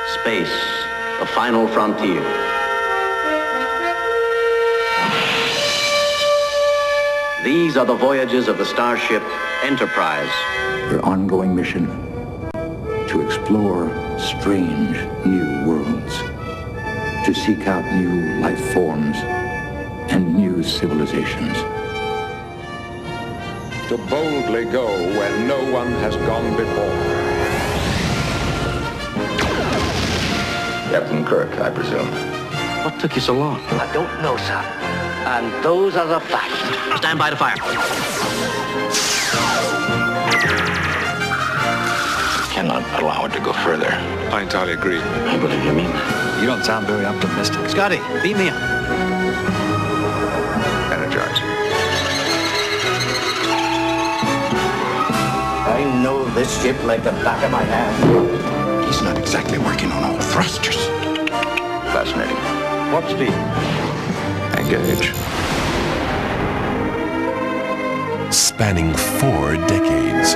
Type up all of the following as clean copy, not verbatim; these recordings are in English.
Space, the final frontier. These are the voyages of the starship Enterprise. Her ongoing mission to explore strange new worlds, to seek out new life forms and new civilizations. To boldly go where no one has gone before. Captain Kirk, I presume. What took you so long? I don't know, sir. And those are the facts. Stand by to fire. Cannot allow it to go further. I entirely agree. I believe you mean that. You don't sound very optimistic. Scotty, beat me up. Energize. I know this ship like the back of my hand. He's not exactly working on all thrusters. Fascinating. What speed? Engage. Spanning 4 decades,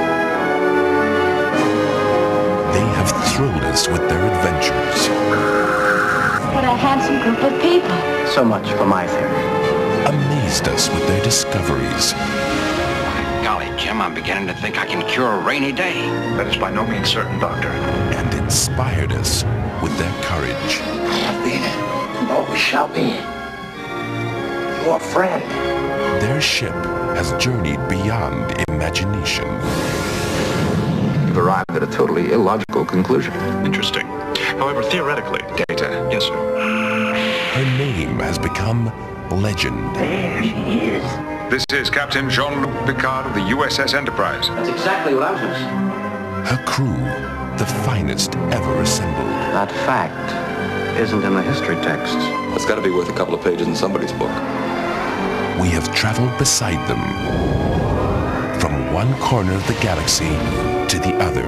they have thrilled us with their adventures. What a handsome group of people. So much for my theory. Amazed us with their discoveries. Golly, Jim, I'm beginning to think I can cure a rainy day. That is by no means certain, Doctor. And inspired us with their courage. Have been, and always shall be. Your friend. Their ship has journeyed beyond imagination. You've arrived at a totally illogical conclusion. Interesting. However, theoretically, Data, yes, sir. Her name has become legend. There she is. This is Captain Jean-Luc Picard of the USS Enterprise. That's exactly what I was going to say. Her crew, the finest ever assembled. That fact isn't in the history texts. That's got to be worth a couple of pages in somebody's book. We have traveled beside them, from one corner of the galaxy to the other.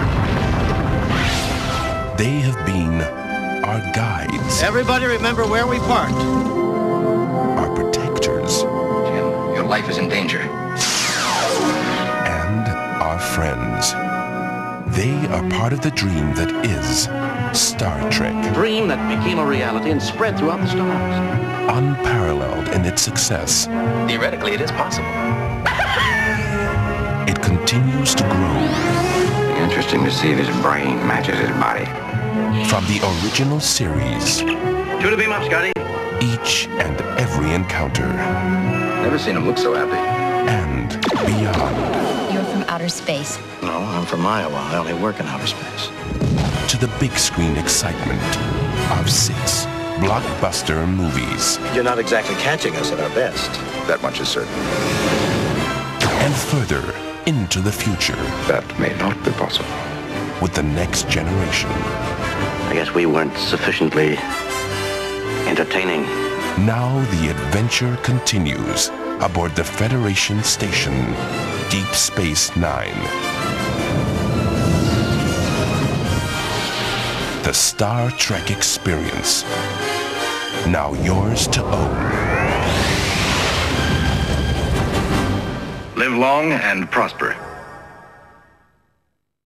They have been our guides, Everybody remember where we parked. our protectors, Jim, your life is in danger. and our friends. They are part of the dream that is Star Trek, Dream that became a reality and spread throughout the stars. unparalleled in its success. Theoretically, it is possible. It continues to grow. Interesting to see if his brain matches his body. From the original series, Shoot a beam up, Scotty. each and every encounter, Never seen him look so happy. and beyond, You're from outer space. No, I'm from Iowa. I only work in outer space. to the big screen excitement of 6 blockbuster movies, You're not exactly catching us at our best. That much is certain. and further into the future That may not be possible. with the next generation. I guess we weren't sufficiently entertaining. Now the adventure continues aboard the Federation station, Deep Space Nine. The Star Trek experience, now yours to own. Live long and prosper.